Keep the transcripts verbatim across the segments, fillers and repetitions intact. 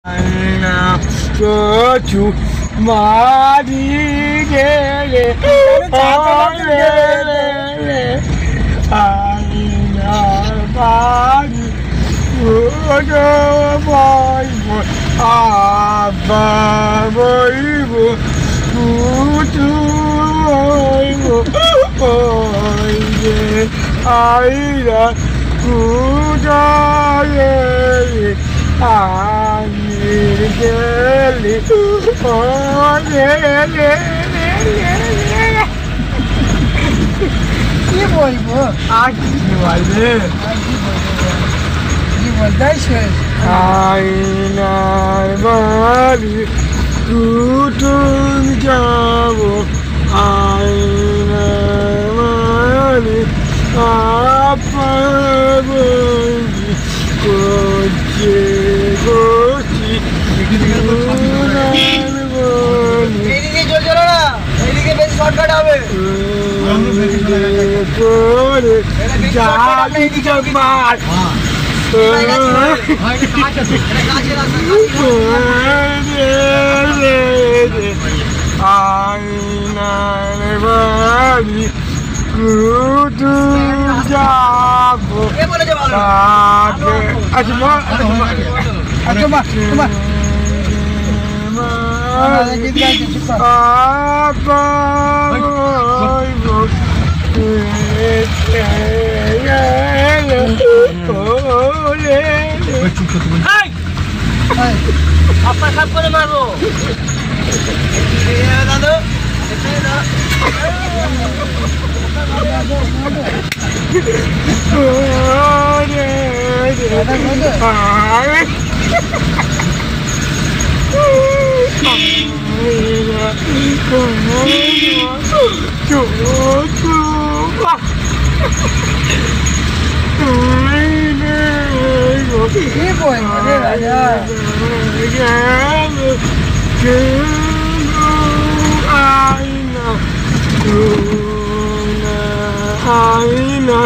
আয়না কচু মারি গেলে আয়নার বাড়ি বইব আবার বইব কুচু বইব ওই যে আইরা কুটায়ে আমির গেলি ও রে রে কি বলবো আর কি বলবে কি বলতাই শেষ আয়নার বাড়ি কুটুম যাব আয়নার বাড়ি আপনার করছে গছি এইদিকে চল চলো না এইদিকে বেশি শর্টকাট হবে করে যা মার আয়নার বাড়ি কুটু যাবো আচ্ছা মা আচ্ছা মা তোমার আপনার সাপ করে মারবো দাদু কি বলবো রে রাজা আয়না আয়না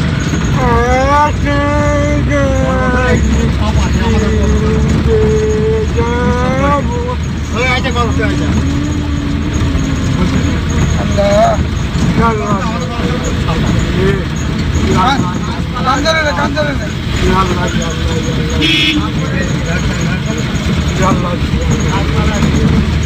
কান্দরে রে কান্দরে রে Yallah, yallah, yallah. Yallah, yallah.